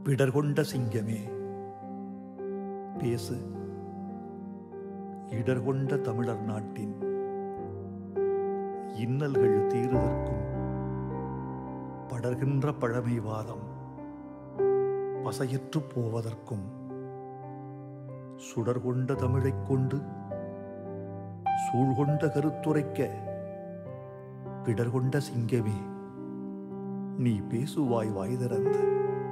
பிடர்கொண்ட சிங்கமே பேசு. இடர்கொண்ட தமிழர் நாட்டின் இன்னல்கள் தீருவதற்கும் படர்கின்ற பழமைவாதம் பசையற்று போவதற்கும் சுடர்கொண்ட தமிழைக் கொண்டு சூழ்கொண்ட கருத்துரைக்க பிடர்கொண்ட சிங்கமே நீ பேசுவாய் வாய் திறந்து.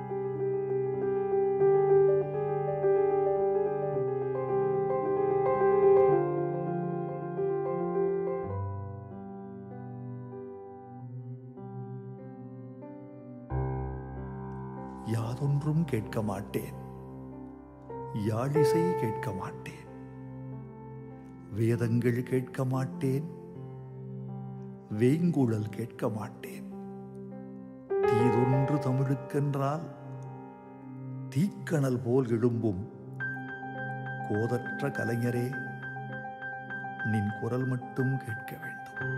யாதொன்றும் கேட்க மாட்டேன், யாழிசை கேட்க மாட்டேன், வேதங்கள் கேட்க மாட்டேன், வேங்குழல் கேட்க மாட்டேன். தீதொன்று தமிழுக்கென்றால் தீக்கணல் போல் எழும்பும் கோதற்ற கலைஞரே, நின் குரல் மட்டும் கேட்க வேண்டும்.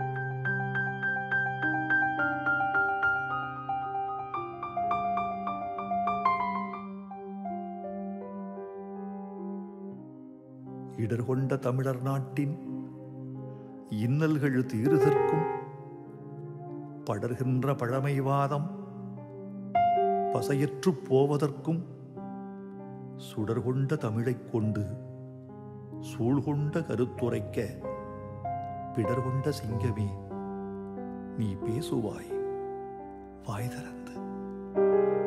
இடர்கொண்ட தமிழர் நாட்டின் இன்னல்கள் தீருதற்கும் படர்கின்ற பழமைவாதம் பசையற்று போவதற்கும் சுடர்கொண்ட தமிழைக் கொண்டு சூழ்கொண்ட கருத்துரைக்க பிடர்கொண்ட சிங்கமே நீ பேசுவாய் வாய் திறந்து.